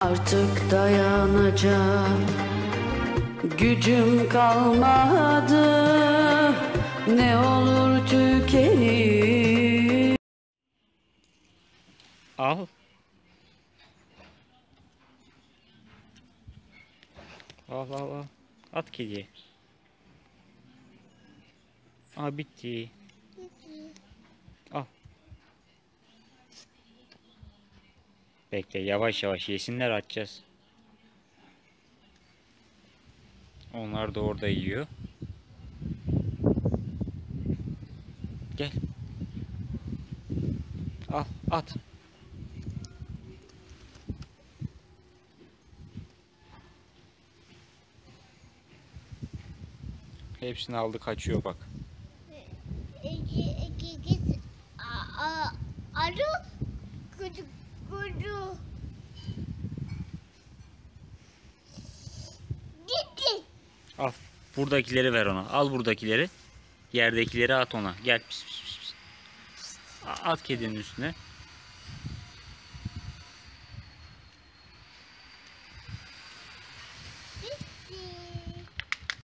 Artık dayanacak gücüm kalmadı. Ne olur tükenir. Al. Al al al. At kediye. Aa bitti. Al. Bekle, yavaş yavaş yesinler, atacağız. Onlar da orada yiyor. Gel. Al at. Hepsini aldı, kaçıyor bak. Arı kudu. Gitti. Al. Buradakileri ver ona. Al buradakileri. Yerdekileri at ona. Gel. Pis, pis, pis. At kedinin üstüne.